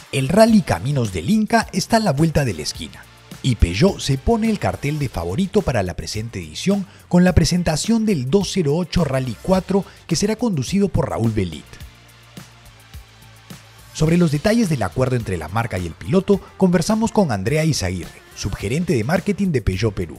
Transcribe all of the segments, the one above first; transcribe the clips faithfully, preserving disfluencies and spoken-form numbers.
El Rally Caminos del Inca está a la vuelta de la esquina, y Peugeot se pone el cartel de favorito para la presente edición con la presentación del doscientos ocho Rally cuatro que será conducido por Raúl Velit. Sobre los detalles del acuerdo entre la marca y el piloto, conversamos con Andrea Izaguirre, subgerente de marketing de Peugeot Perú.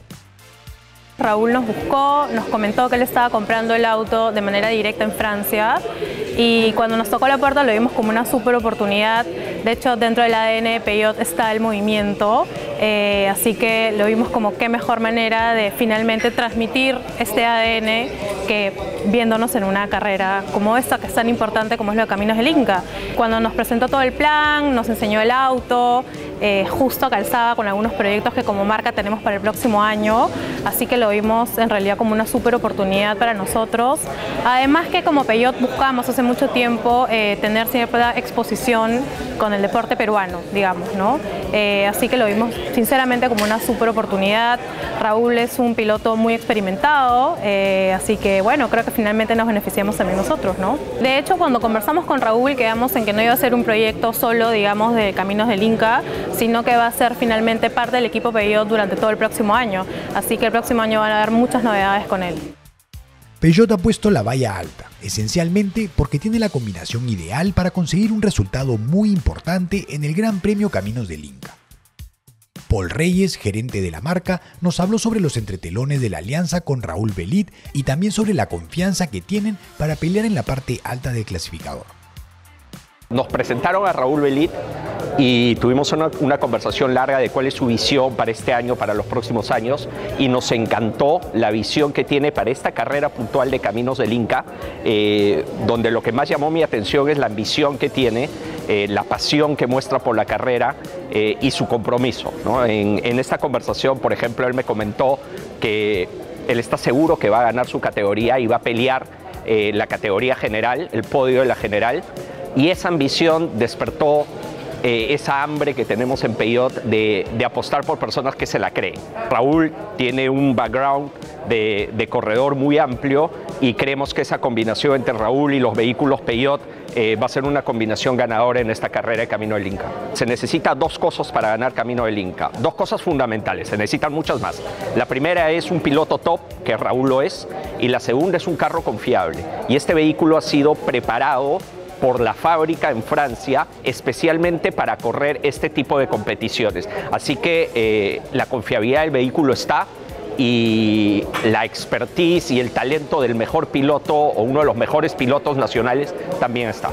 Raúl nos buscó, nos comentó que él estaba comprando el auto de manera directa en Francia y cuando nos tocó la puerta lo vimos como una súper oportunidad. De hecho, dentro del A D N de Peugeot está el movimiento, eh, así que lo vimos como qué mejor manera de finalmente transmitir este A D N que viéndonos en una carrera como esta, que es tan importante como es lo de Caminos del Inca. Cuando nos presentó todo el plan, nos enseñó el auto, eh, justo calzaba con algunos proyectos que como marca tenemos para el próximo año, así que lo vimos en realidad como una súper oportunidad para nosotros. Además que como Peugeot buscamos hace mucho tiempo eh, tener cierta exposición con el deporte peruano, digamos, ¿no? Eh, así que lo vimos sinceramente como una súper oportunidad. Raúl es un piloto muy experimentado, eh, así que bueno, creo que finalmente nos beneficiamos también nosotros, ¿no? De hecho, cuando conversamos con Raúl quedamos en que no iba a ser un proyecto solo, digamos, de Caminos del Inca, sino que va a ser finalmente parte del equipo Peugeot durante todo el próximo año. Así que el próximo año van a haber muchas novedades con él. Peugeot ha puesto la valla alta, esencialmente porque tiene la combinación ideal para conseguir un resultado muy importante en el Gran Premio Caminos del Inca. Paul Reyes, gerente de la marca, nos habló sobre los entretelones de la alianza con Raúl Velit y también sobre la confianza que tienen para pelear en la parte alta del clasificador. Nos presentaron a Raúl Velit y tuvimos una, una conversación larga de cuál es su visión para este año, para los próximos años, y nos encantó la visión que tiene para esta carrera puntual de Caminos del Inca, eh, donde lo que más llamó mi atención es la ambición que tiene, eh, la pasión que muestra por la carrera eh, y su compromiso, ¿no? En, en esta conversación, por ejemplo, él me comentó que él está seguro que va a ganar su categoría y va a pelear eh, la categoría general, el podio de la general, y esa ambición despertó eh, esa hambre que tenemos en Peugeot de, de apostar por personas que se la creen. Raúl tiene un background de, de corredor muy amplio y creemos que esa combinación entre Raúl y los vehículos Peugeot eh, va a ser una combinación ganadora en esta carrera de Camino del Inca. Se necesita dos cosas para ganar Camino del Inca, dos cosas fundamentales, se necesitan muchas más. La primera es un piloto top, que Raúl lo es, y la segunda es un carro confiable. Y este vehículo ha sido preparado por la fábrica en Francia, especialmente para correr este tipo de competiciones. Así que eh, la confiabilidad del vehículo está y la expertise y el talento del mejor piloto o uno de los mejores pilotos nacionales también está.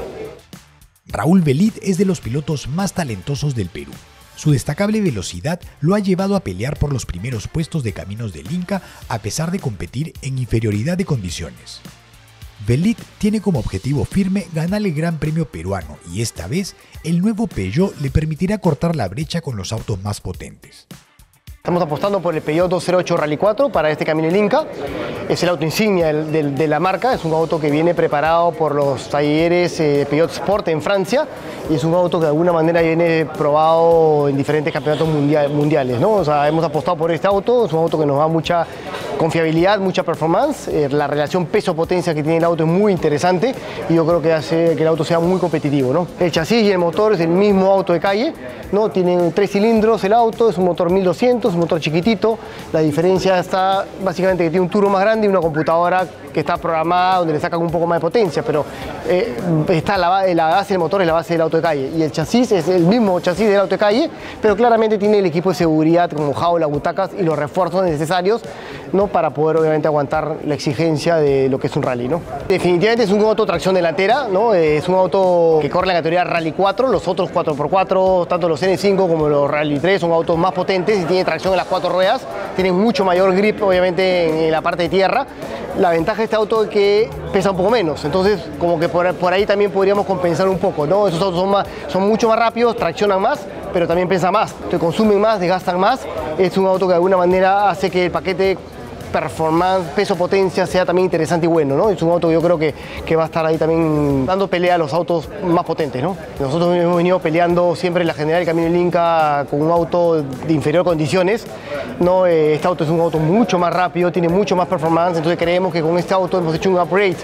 Raúl Velit es de los pilotos más talentosos del Perú. Su destacable velocidad lo ha llevado a pelear por los primeros puestos de Caminos del Inca a pesar de competir en inferioridad de condiciones. Velit tiene como objetivo firme ganar el Gran Premio peruano y esta vez el nuevo Peugeot le permitirá cortar la brecha con los autos más potentes. Estamos apostando por el Peugeot doscientos ocho Rally cuatro para este Camino del Inca. Es el auto insignia del, del, de la marca, es un auto que viene preparado por los talleres eh, Peugeot Sport en Francia y es un auto que de alguna manera viene probado en diferentes campeonatos mundial, mundiales, ¿no? O sea, hemos apostado por este auto, es un auto que nos da mucha confiabilidad, mucha performance, eh, la relación peso-potencia que tiene el auto es muy interesante y yo creo que hace que el auto sea muy competitivo, ¿no? El chasis y el motor es el mismo auto de calle, ¿no? Tiene tres cilindros el auto, es un motor mil doscientos, un motor chiquitito, la diferencia está básicamente que tiene un turbo más grande y una computadora que está programada donde le sacan un poco más de potencia, pero eh, está la, la base del motor es la base del auto de calle y el chasis es el mismo chasis del auto de calle, pero claramente tiene el equipo de seguridad como jaula, butacas y los refuerzos necesarios, ¿no? Para poder obviamente aguantar la exigencia de lo que es un rally, ¿no? Definitivamente es un auto tracción delantera, ¿no? Es un auto que corre en la categoría Rally cuatro, los otros cuatro por cuatro, tanto los N cinco como los Rally tres son autos más potentes y tiene tracción en las cuatro ruedas, tienen mucho mayor grip obviamente en la parte de tierra. La ventaja de este auto es que pesa un poco menos, entonces como que por, por ahí también podríamos compensar un poco, ¿no? Esos autos son, más, son mucho más rápidos, traccionan más, pero también pesan más, te consumen más, desgastan más. Es un auto que de alguna manera hace que el paquete performance, peso, potencia sea también interesante y bueno, ¿no? Es un auto que yo creo que, que va a estar ahí también dando pelea a los autos más potentes, ¿no? Nosotros hemos venido peleando siempre en la general Camino del Inca con un auto de inferior condiciones, ¿no? Este auto es un auto mucho más rápido, tiene mucho más performance, entonces creemos que con este auto hemos hecho un upgrade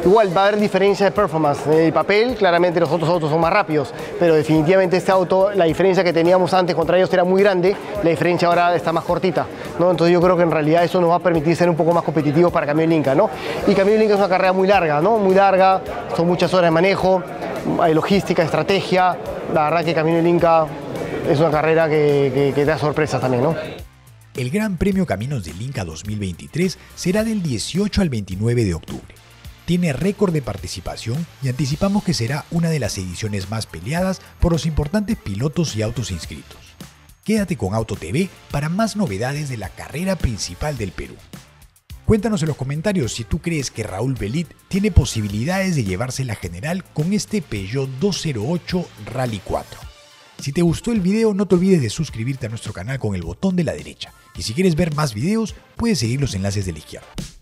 Igual va a haber diferencia de performance. En el papel, claramente los otros autos son más rápidos, pero definitivamente este auto, la diferencia que teníamos antes contra ellos era muy grande, la diferencia ahora está más cortita, ¿no? Entonces yo creo que en realidad eso nos va a permitir ser un poco más competitivos para Camino del Inca, ¿no? Y Camino del Inca es una carrera muy larga, ¿no? Muy larga, son muchas horas de manejo, hay logística, estrategia. La verdad que Camino del Inca es una carrera que, que, que da sorpresas también, ¿no? El Gran Premio Caminos del Inca dos mil veintitrés será del dieciocho al veintinueve de octubre. Tiene récord de participación y anticipamos que será una de las ediciones más peleadas por los importantes pilotos y autos inscritos. Quédate con Auto T V para más novedades de la carrera principal del Perú. Cuéntanos en los comentarios si tú crees que Raúl Velit tiene posibilidades de llevarse la general con este Peugeot doscientos ocho Rally cuatro. Si te gustó el video, no te olvides de suscribirte a nuestro canal con el botón de la derecha. Y si quieres ver más videos, puedes seguir los enlaces de la izquierda.